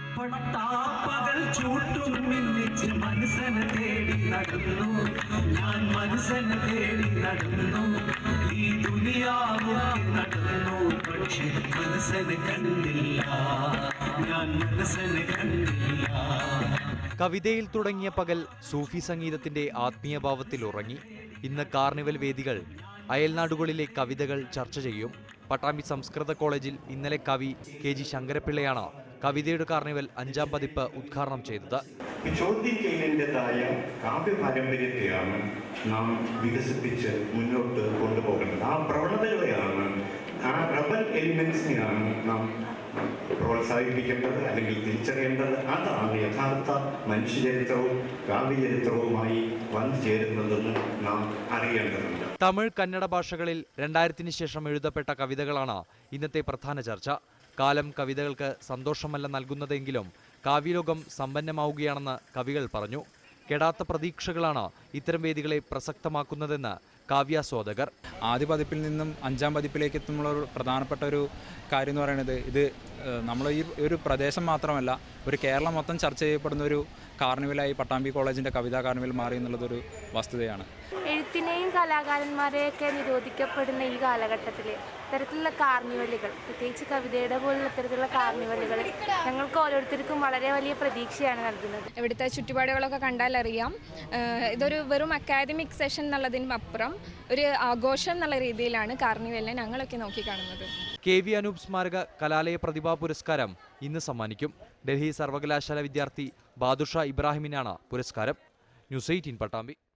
പട്ടാപ്പകൽ ചൂട്ടും മിന്നിച്ച് മനസ്സനെ തേടി നടന്നു ഞാൻ മനസ്സനെ തേടി നടന്നു ഈ ദുനിയാവൊക്കെ നടന്നു പക്ഷെ മനസ്സനെ കണ്ടില്ല ഞാൻ മനസ്സനെ കണ്ടില്ല. കവിതയിൽ തുടങ്ങിയ പകൽ സൂഫി സംഗീതത്തിന്റെ ആത്മീയഭാവത്തിൽ ഉറങ്ങി. ഇന്ന് കാർണിവൽ വേദികൾ അയൽനാടുകളിലെ കവിതകൾ ചർച്ച ചെയ്യും. പട്ടാമ്പി സംസ്കൃത കോളേജിൽ ഇന്നലെ കവി കെ ജി ശങ്കരപ്പിള്ളയാണ് കവിതയുടെ കാർണിവൽ 5ാം പതിപ്പ് ഉദ്ഘാടനം ചെയ്തത്. ചോദ്യം ചെയ്യേണ്ടതായ കാവ്യ പാരമ്പര്യത്തെയാണ് നാം വികസിപ്പിച്ച് മുന്നോട്ട് കൊണ്ടുപോകേണ്ടത്. ആ പ്രവണതകളെയാണ്, ആ റബൽ എലിമെന്റ്സിനെയാണ് നാം പ്രോത്സാഹിപ്പിക്കേണ്ടത് അല്ലെങ്കിൽ തിരിച്ചറിയേണ്ടത്. അതാണ് യഥാർത്ഥ മനുഷ്യചരിത്രവും കാവ്യചരിത്രവുമായി വന്നു ചേരുന്നതെന്ന് നാം അറിയേണ്ടതുണ്ട്. തമിഴ്, കന്നഡ ഭാഷകളിൽ 2000-ന് ശേഷം എഴുതപ്പെട്ട കവിതകളാണ് ഇന്നത്തെ പ്രധാന ചർച്ച. കാലം കവിതകൾക്ക് സന്തോഷമല്ല നൽകുന്നതെങ്കിലും കാവ്യലോകം സമ്പന്നമാവുകയാണെന്ന് കവികൾ പറഞ്ഞു. കെടാത്ത പ്രതീക്ഷകളാണ് ഇത്തരം വേദികളെ പ്രസക്തമാക്കുന്നതെന്ന് കാവ്യാസ്വാദകർ. ആദ്യ പതിപ്പിൽ നിന്നും 5ാം പതിപ്പിലേക്ക് എത്തുമ്പോൾ പ്രധാനപ്പെട്ട ഒരു കാര്യം എന്ന് പറയുന്നത് ഇത് നമ്മൾ ഈ ഒരു പ്രദേശം മാത്രമല്ല, ഒരു കേരളം മൊത്തം ചർച്ച ചെയ്യപ്പെടുന്ന ഒരു കാർണിവലായി പട്ടാമ്പി കോളേജിൻ്റെ കവിതാ കാർണിവൽ മാറി എന്നുള്ളതൊരു വസ്തുതയാണ്. എഴുത്തിനെയും കലാകാരന്മാരെയൊക്കെ നിരോധിക്കപ്പെടുന്ന ഈ കാലഘട്ടത്തിൽ ഇത്തരത്തിലുള്ള കാർണിവലുകൾ, പ്രത്യേകിച്ച് കവിതയുടെ പോലുള്ള ഇത്തരത്തിലുള്ള കാർണിവലുകൾ ഞങ്ങൾക്ക് ഓരോരുത്തർക്കും വളരെ വലിയ പ്രതീക്ഷയാണ് നൽകുന്നത്. ഇവിടുത്തെ ചുറ്റുപാടുകളൊക്കെ കണ്ടാൽ അറിയാം, ഇതൊരു വെറും അക്കാദമിക് സെഷൻ എന്നുള്ളതിനും അപ്പുറം ഒരു ആഘോഷം എന്നുള്ള രീതിയിലാണ് കാർണിവലിനെ ഞങ്ങളൊക്കെ നോക്കിക്കാണുന്നത്. KV അനൂപ് സ്മാരക കലാലയ പ്രതിഭാ പുരസ്കാരം ഇന്ന് സമ്മാനിക്കും. ഡൽഹി സർവകലാശാല വിദ്യാർത്ഥി ബാദുഷ ഇബ്രാഹിമിനാണ് പുരസ്കാരം. ന്യൂസ് 18 പട്ടാമ്പി.